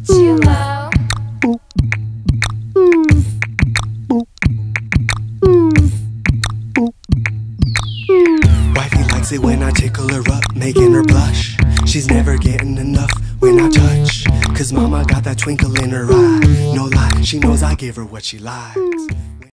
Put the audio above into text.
Too low. Wifey likes it when I tickle her up, making her blush. She's never getting enough when I touch, 'cause mama got that twinkle in her eye. No lie, she knows I give her what she likes.